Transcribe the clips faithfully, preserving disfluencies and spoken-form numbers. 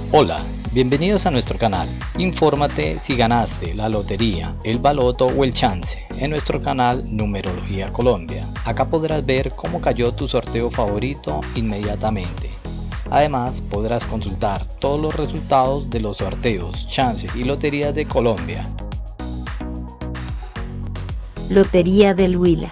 Hola, bienvenidos a nuestro canal. Infórmate si ganaste la lotería, el baloto o el chance en nuestro canal Numerología Colombia. Acá podrás ver cómo cayó tu sorteo favorito inmediatamente. Además, podrás consultar todos los resultados de los sorteos, chances y loterías de Colombia. Lotería del Huila.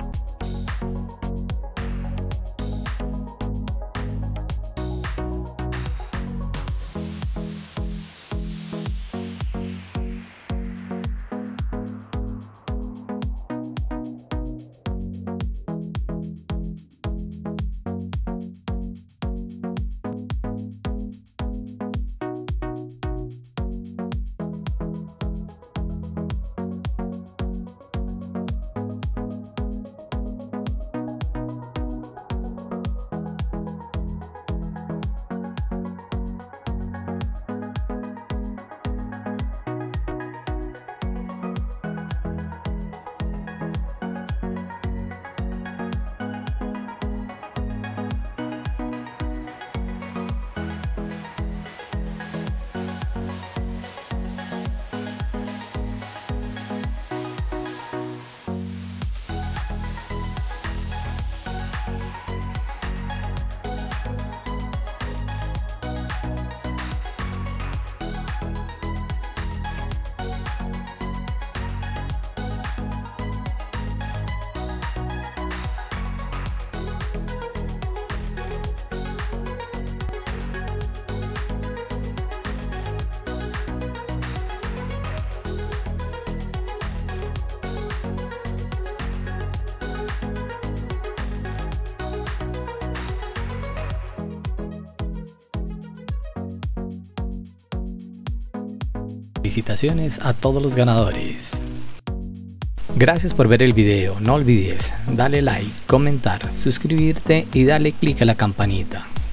Felicitaciones a todos los ganadores. Gracias por ver el video. No olvides darle like, comentar, suscribirte y darle clic a la campanita.